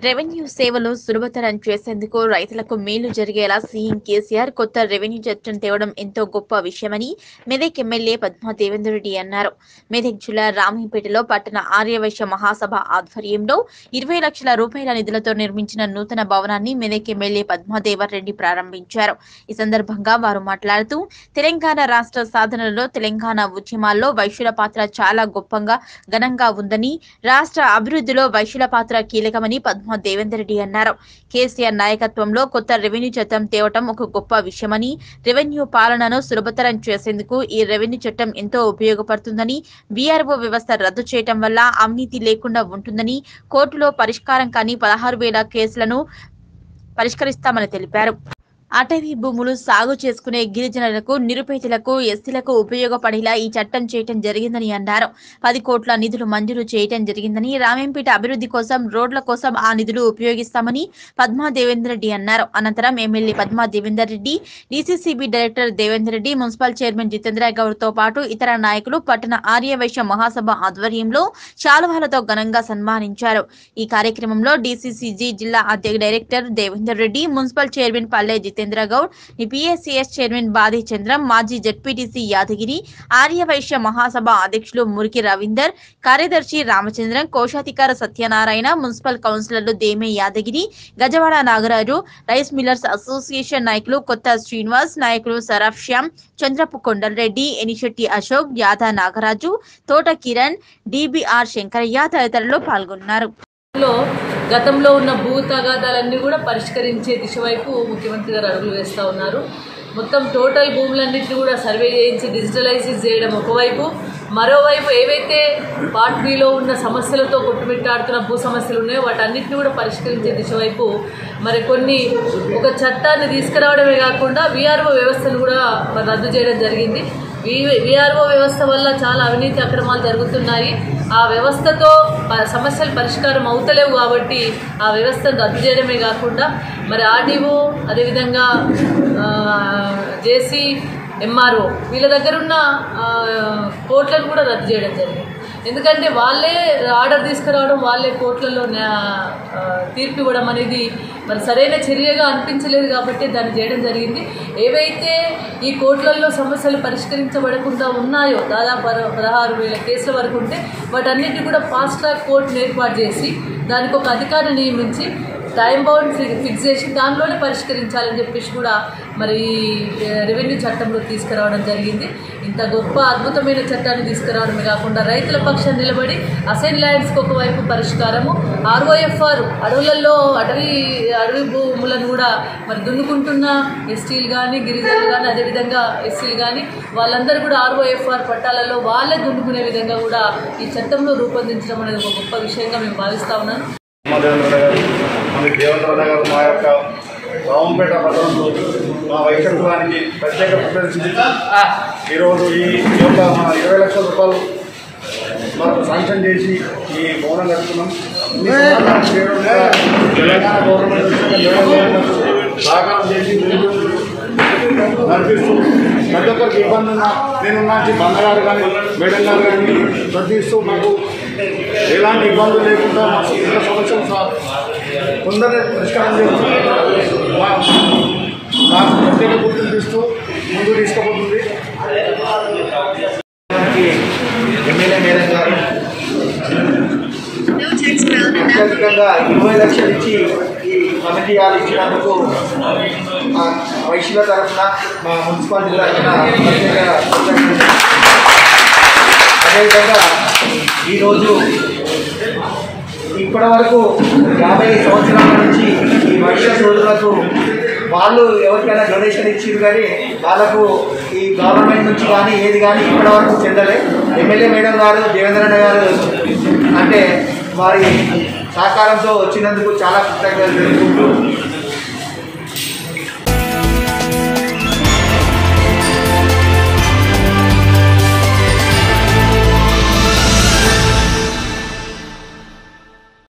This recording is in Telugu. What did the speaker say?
రెవెన్యూ సేవలు సులభతరం చేసేందుకు రైతులకు మేలు జరిగేలా సీఎం కేసీఆర్ కొత్త రెవెన్యూ చట్టం తేవడం ఎంతో గొప్ప విషయమని మెదక్ ఎమ్మెల్యే పద్మా దేవేందర్ రెడ్డి అన్నారు. మెదక్ జిల్లా రామయ్యపేటలో పట్టణ ఆర్యవైశ్య మహాసభ ఆధ్వర్యంలో 20 లక్షల రూపాయల నిధులతో నిర్మించిన నూతన భవనాన్ని మెదక్ ఎమ్మెల్యే పద్మా దేవేందర్ రెడ్డి ప్రారంభించారు. ఈ సందర్భంగా వారు మాట్లాడుతూ తెలంగాణ రాష్ట్ర సాధనలో తెలంగాణ ఉద్యమాల్లో వైశ్యుల పాత్ర చాలా గొప్పగా ఘనంగా ఉందని, రాష్ట్ర అభివృద్ధిలో వైశ్యుల పాత్ర కీలకమని పద్మా దేవేందర్ రెడ్డి అన్నారు. కేసీఆర్ నాయకత్వంలో కొత్త రెవెన్యూ చట్టం తేవటం ఒక గొప్ప విషయమని, రెవెన్యూ పాలనను సులభతరం చేసేందుకు ఈ రెవెన్యూ చట్టం ఎంతో ఉపయోగపడుతుందని, వీఆర్ఓ వ్యవస్థ రద్దు చేయటం వల్ల అవినీతి లేకుండా ఉంటుందని, కోర్టులో పరిష్కారం కాని 16,000 కేసులను పరిష్కరిస్తామని తెలిపారు. అటవీ భూములు సాగు చేసుకునే గిరిజనులకు, నిరుపేదలకు, ఎస్సీలకు ఉపయోగపడేలా ఈ చట్టం చేయటం జరిగిందని అన్నారు. 10 కోట్ల నిధులు మంజూరు చేయటం జరిగిందని, రామేంపేట అభివృద్ధి కోసం, రోడ్ల కోసం ఆ నిధులు ఉపయోగిస్తామని పద్మా దేవేందర్ రెడ్డి అన్నారు. అనంతరం MLA Padma Devender Reddy, DCCB director Devender Reddy, municipal chairman Jitendra Goud తో పాటు ఇతర నాయకులు పట్టణ ఆర్యవైశ్య మహాసభ ఆధ్వర్యంలో శాలువాలతో ఘనంగా సన్మానించారు. ఈ కార్యక్రమంలో డీసీసీజీ జిల్లా director Devender Reddy, municipal chairman Palle Jitendra Goud, PSCS chairman బాది చంద్రం, మాజీ జెడ్పీటీసీ యాదగిరి, ఆర్యవైశ్య మహాసభ అధ్యక్షులు మురికి రవీందర్, కార్యదర్శి రామచంద్రన్, కోశాధికార సత్యనారాయణ, మున్సిపల్ కౌన్సిలర్లు Deme Yadagiri, Gajawada Nagaraju, rice millers association నాయకులు కొత్త శ్రీనివాస్, నాయకులు సరఫ్ శ్యామ్, చంద్రపు కొండలరెడ్డి, ఎనిశెట్టి అశోక్, యాదా నాగరాజు, తోట కిరణ్, డిబిఆర్ శంకరయ్య తదితరులు పాల్గొన్నారు. గతంలో ఉన్న భూ తగాదాలన్నీ కూడా పరిష్కరించే దిశ వైపు ముఖ్యమంత్రి గారు అడుగులు వేస్తూ ఉన్నారు. మొత్తం టోటల్ భూములన్నింటినీ కూడా సర్వే చేయించి డిజిటలైజ్ చేయడం ఒకవైపు, మరోవైపు ఏవైతే పార్ట్ బిలో ఉన్న సమస్యలతో కొట్టుమిట్టాడుతున్న భూ సమస్యలు ఉన్నాయో వాటన్నిటిని కూడా పరిష్కరించే దిశ వైపు మరి ఒక చట్టాన్ని తీసుకురావడమే కాకుండా వీఆర్ఓ వ్యవస్థను కూడా రద్దు చేయడం జరిగింది. వీఆర్ఓ వ్యవస్థ వల్ల చాలా అవినీతి అక్రమాలు జరుగుతున్నాయి. ఆ వ్యవస్థతో సమస్యలు పరిష్కారం అవుతలేవు కాబట్టి ఆ వ్యవస్థను రద్దు చేయడమే కాకుండా మరి ఆర్డీఓ, అదేవిధంగా జేసీ, ఎంఆర్ఓ వీళ్ళ దగ్గర ఉన్న కోర్టులను కూడా రద్దు చేయడం జరిగింది. ఎందుకంటే వాళ్ళే ఆర్డర్ తీసుకురావడం, వాళ్ళే కోర్టులలో తీర్పు ఇవ్వడం అనేది మరి సరైన చర్యగా అనిపించలేదు కాబట్టి దాన్ని చేయడం జరిగింది. ఏవైతే ఈ కోర్టులలో సమస్యలు పరిష్కరించబడకుండా ఉన్నాయో దాదాపు 16,000 కేసుల వరకు ఉంటే వాటన్నిటిని కూడా ఫాస్ట్ ట్రాక్ కోర్టును ఏర్పాటు చేసి దానికి ఒక అధికారిని నియమించి టైం బౌండ్ ఫిక్స్ చేసి దానిలోనే పరిష్కరించాలని చెప్పేసి కూడా మరి రెవెన్యూ చట్టంలో తీసుకురావడం జరిగింది. ఇంత గొప్ప అద్భుతమైన చట్టాన్ని తీసుకురావడమే కాకుండా రైతుల పక్షాన్ని నిలబడి అసైన్ ల్యాండ్స్కి ఒకవైపు పరిష్కారము, ఆర్ఓఎఫ్ఆర్ అడవులలో అడవి భూములను కూడా మరి దున్నుకుంటున్న ఎస్టీలు కానీ, గిరిజనులు కానీ, అదేవిధంగా ఎస్సీలు కానీ వాళ్ళందరూ కూడా ఆర్ఓఎఫ్ఆర్ పట్టాలలో వాళ్ళే దున్నుకునే విధంగా కూడా ఈ చట్టంలో రూపొందించడం అనేది ఒక గొప్ప విషయంగా మేము భావిస్తా ఉన్నాను. దేవేంద్ర గారు మా యొక్క రామంపేట పట్టణంలో మా వైకత్వానికి ప్రత్యేక ప్రిఫరెన్స్ ఈరోజు ఈ యొక్క మన 20 లక్షల రూపాయలు మనం శాంక్షన్ చేసి ఈ భవనం కట్టుకున్నాం. తెలంగాణ గవర్నమెంట్ సహకారం చేసి నడిపిస్తూ ప్రతి ఒక్కరికి ఇబ్బంది ఉన్నా నేనున్నా బంగారు కానీ, మేడం గారు కానీ ప్రతిస్తూ మాకు ఎలాంటి ఇబ్బందులు లేకుండా ఇతర సమస్యలు కొందరే పరిష్కారం చేస్తూ మాకు ప్రత్యేక గుర్తింపు ఇస్తూ ముందుకు తీసుకుపోతుంది. ఎమ్మెల్యే మేడం గారు అత్యధికంగా 20 లక్షలు ఇచ్చి ఈ కమిటీ వాళ్ళు ఇచ్చినందుకు వైశ్యుల తరఫున, మా మున్సిపాలిటీ తరఫున ప్రత్యేక. అదేవిధంగా ఈరోజు ఇప్పటి వరకు 50 సంవత్సరాల నుంచి ఈ వైశ్య సోదరులకు వాళ్ళు ఎవరికైనా డొనేషన్ ఇచ్చారు కానీ వాళ్ళకు ఈ గవర్నమెంట్ నుంచి కానీ ఏది కానీ ఇప్పటి వరకు చెందలే. ఎమ్మెల్యే మేడం గారు, దేవేంద్రన్న గారు అంటే వారి సహకారంతో వచ్చినందుకు చాలా కృతజ్ఞతలు తెలుపుకుంటూ